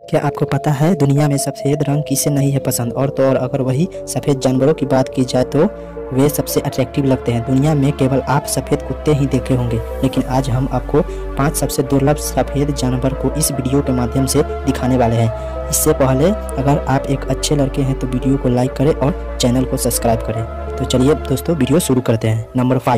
क्या आपको पता है दुनिया में सफ़ेद रंग किसे नहीं है पसंद। और तो और अगर वही सफ़ेद जानवरों की बात की जाए तो वे सबसे अट्रैक्टिव लगते हैं। दुनिया में केवल आप सफ़ेद कुत्ते ही देखे होंगे, लेकिन आज हम आपको 5 सबसे दुर्लभ सफ़ेद जानवर को इस वीडियो के माध्यम से दिखाने वाले हैं। इससे पहले अगर आप एक अच्छे लड़के हैं तो वीडियो को लाइक करें और चैनल को सब्सक्राइब करें। तो चलिए दोस्तों वीडियो शुरू करते हैं। नंबर 5,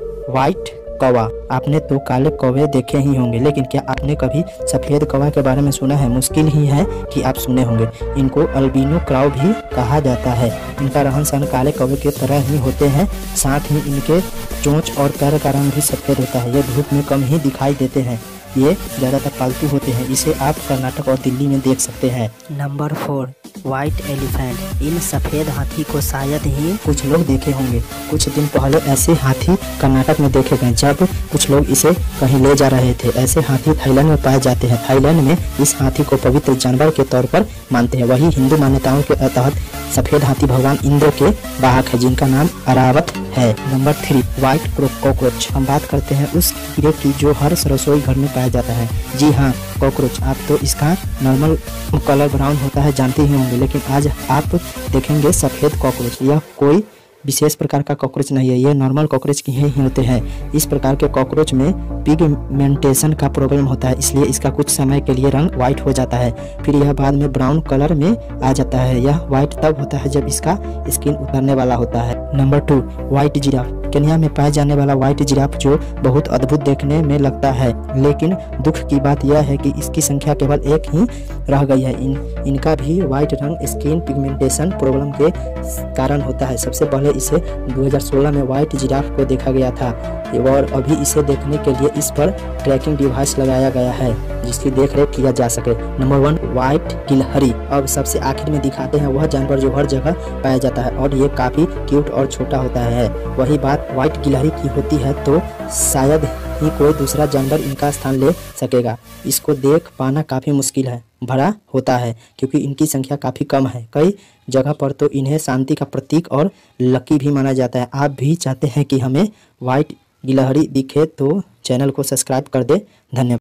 वाइट कौवा। आपने तो काले कौवे देखे ही होंगे, लेकिन क्या आपने कभी सफ़ेद कौवा के बारे में सुना है? मुश्किल ही है कि आप सुने होंगे। इनको अल्बिनो क्राउ भी कहा जाता है। इनका रहन सहन काले कौवे की तरह ही होते हैं, साथ ही इनके चोंच और पैर का रंग भी सफ़ेद होता है। ये धूप में कम ही दिखाई देते हैं। ये ज़्यादातर पालतू होते हैं। इसे आप कर्नाटक और दिल्ली में देख सकते हैं। Number 4, white elephant. इन सफ़ेद हाथी को शायद ही कुछ लोग देखे होंगे। कुछ दिन पहले ऐसे हाथी कर्नाटक में देखे गए, जब कुछ लोग इसे कहीं ले जा रहे थे। ऐसे हाथी थाईलैंड में पाए जाते हैं। थाईलैंड में इस हाथी को पवित्र जानवर के तौर पर मानते हैं। वही हिंदू मान्यताओं के तहत सफ़ेद हाथी भगवान इंद्र के वाहक है, जिनका नाम अरावत है। Number 3, white cockroach. हम बात करते हैं उस कीड़े की जो हर रसोई घर में पाया जाता है। जी हाँ, कॉकरोच। आप तो इसका नॉर्मल कलर ब्राउन होता है जानते ही होंगे, लेकिन आज आप देखेंगे सफ़ेद कॉकरोच। यह कोई विशेष प्रकार का कॉकरोच नहीं है, ये नॉर्मल कॉकरोच की ही होते हैं। इस प्रकार के कॉकरोच में पिगमेंटेशन का प्रॉब्लम होता है, इसलिए इसका कुछ समय के लिए रंग वाइट हो जाता है, फिर यह बाद में ब्राउन कलर में आ जाता है। यह वाइट तब होता है जब इसका स्किन उतरने वाला होता है। Number 2, white giraffe. केन्या में पाए जाने वाला वाइट जिराफ जो बहुत अद्भुत देखने में लगता है, लेकिन दुख की बात यह है कि इसकी संख्या केवल एक ही रह गई है। इनका भी वाइट रंग स्किन पिगमेंटेशन प्रॉब्लम के कारण होता है। सबसे पहले इसे 2016 में वाइट जिराफ को देखा गया था और अभी इसे देखने के लिए इस पर ट्रैकिंग डिवाइस लगाया गया है, जिसकी देखरेख किया जा सके। नंबर 1, वाइट गिलहरी। अब सबसे आखिर में दिखाते हैं वह जानवर जो हर जगह पाया जाता है और ये काफ़ी क्यूट और छोटा होता है। वही बात वाइट गिलहरी की होती है तो शायद ही कोई दूसरा जानवर इनका स्थान ले सकेगा। इसको देख पाना काफ़ी मुश्किल है भरा होता है, क्योंकि इनकी संख्या काफ़ी कम है। कई जगह पर तो इन्हें शांति का प्रतीक और लकी भी माना जाता है। आप भी चाहते हैं कि हमें वाइट गिलहरी दिखे तो चैनल को सब्सक्राइब कर दे। धन्यवाद।